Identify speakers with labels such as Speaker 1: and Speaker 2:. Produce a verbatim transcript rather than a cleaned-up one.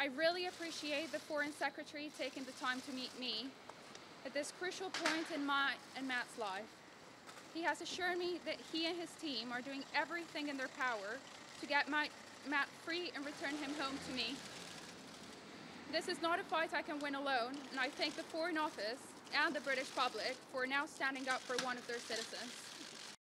Speaker 1: I really appreciate the Foreign Secretary taking the time to meet me at this crucial point in my and Matt's life. He has assured me that he and his team are doing everything in their power to get my, Matt free and return him home to me. This is not a fight I can win alone, and I thank the Foreign Office and the British public for now standing up for one of their citizens.